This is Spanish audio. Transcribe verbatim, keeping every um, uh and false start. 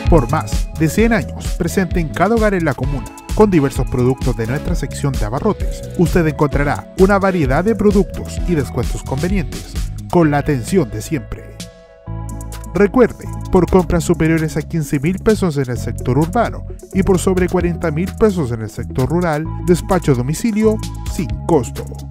Por más de cien años, presente en cada hogar en la comuna, con diversos productos de nuestra sección de abarrotes, usted encontrará una variedad de productos y descuentos convenientes, con la atención de siempre. Recuerde, por compras superiores a quince mil pesos en el sector urbano y por sobre cuarenta mil pesos en el sector rural, despacho a domicilio sin costo.